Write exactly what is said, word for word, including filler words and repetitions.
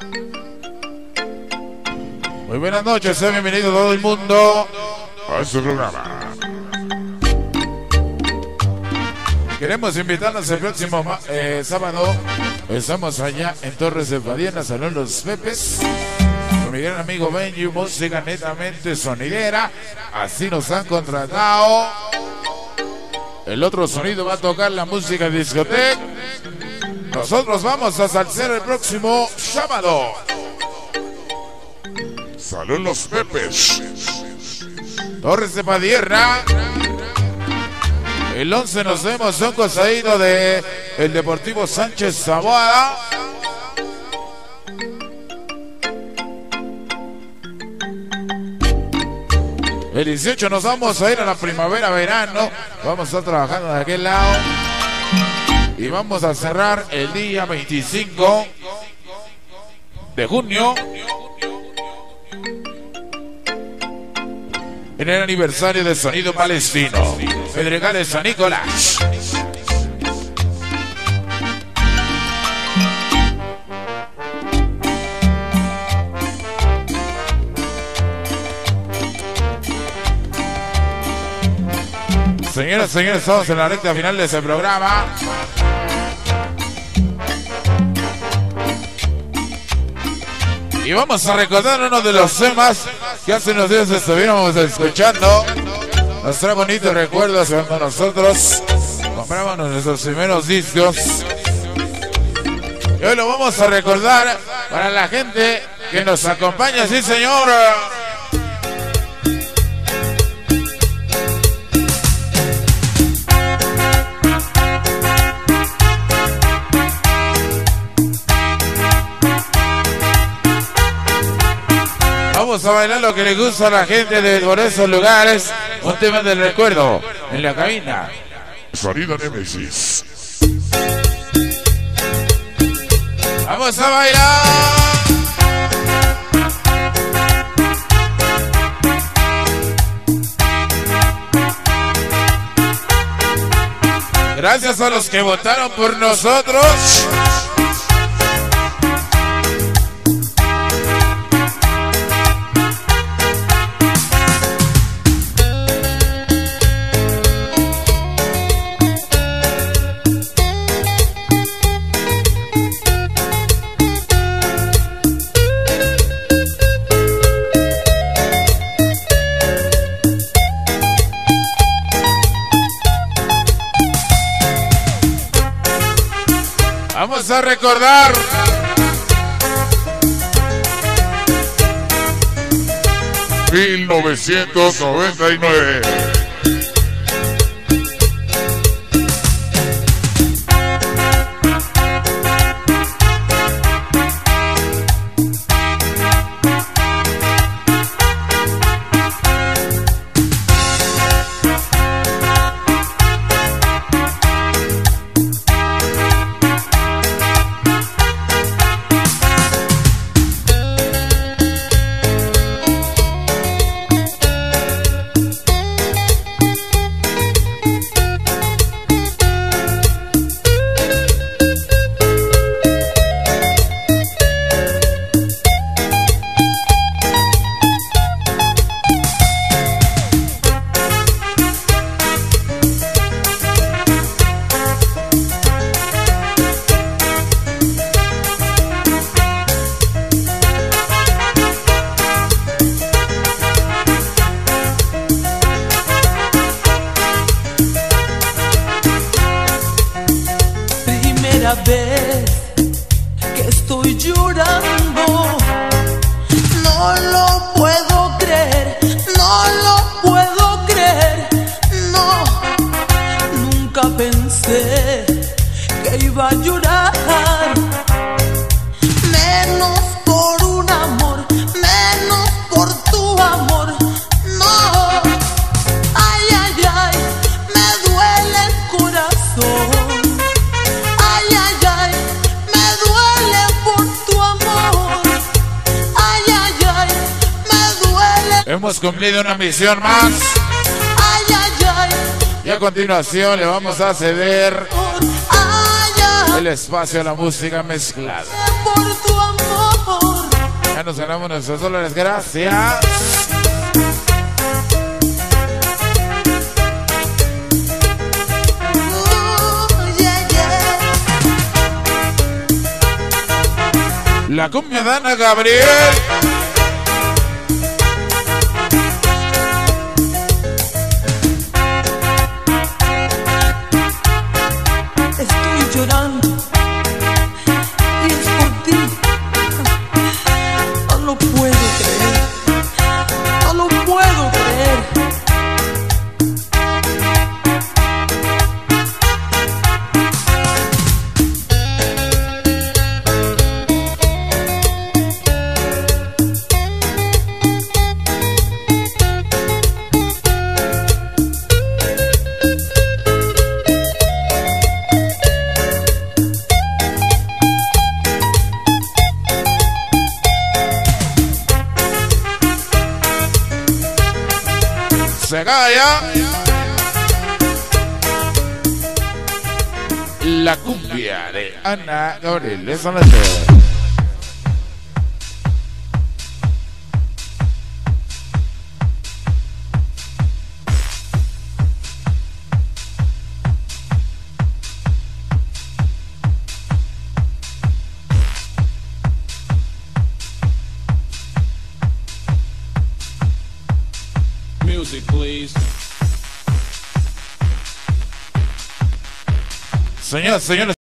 Muy buenas noches, sean bienvenidos todo el mundo a su programa. Queremos invitarnos el próximo eh, sábado. Estamos allá en Torres de Padierna, Salón Los Pepes, con mi gran amigo Benji, música netamente sonidera. Así nos han contratado. El otro sonido va a tocar la música discoteca. Nosotros vamos a salsar el próximo sábado. Salón Los Pepes, Torres de Padierna. El once nos vemos un cosadito de el Deportivo Sánchez Taboada. El dieciocho nos vamos a ir a la primavera-verano. Vamos a estar trabajando de aquel lado. Y vamos a cerrar el día veinticinco de junio en el aniversario de Sonido Palestino, Pedregales San Nicolás. Señoras y señores, estamos en la recta final de este programa. Y vamos a recordar uno de los temas que hace unos días estuviéramos escuchando. Nos trae bonitos recuerdos cuando nosotros compramos nuestros primeros discos. Y hoy lo vamos a recordar para la gente que nos acompaña. Sí, señor. Vamos a bailar lo que le gusta a la gente de por esos lugares. Un tema del recuerdo en la cabina. Sonido Nemesis. Vamos a bailar. Gracias a los que votaron por nosotros. Vamos a recordar mil novecientos noventa y nueve. Vez que estoy llorando, no lo puedo creer, no lo puedo creer, no, nunca pensé que iba a llorar, menos por un amor, menos por tu amor, no, ay, ay, ay, me duele el corazón. Hemos cumplido una misión más. Ay, ay, ay. Y a continuación le vamos a ceder Ay, ay. el espacio a la música mezclada. Por tu amor. nos ganamos nuestros dólares. Gracias. La cumbia de Ana Gabriel. Estoy llorando y es por ti. No lo puedo creer. No lo puedo creer. Se calla. La cumbia de Ana Gabriel. Esa la sé. Music, please. Señoras, señores.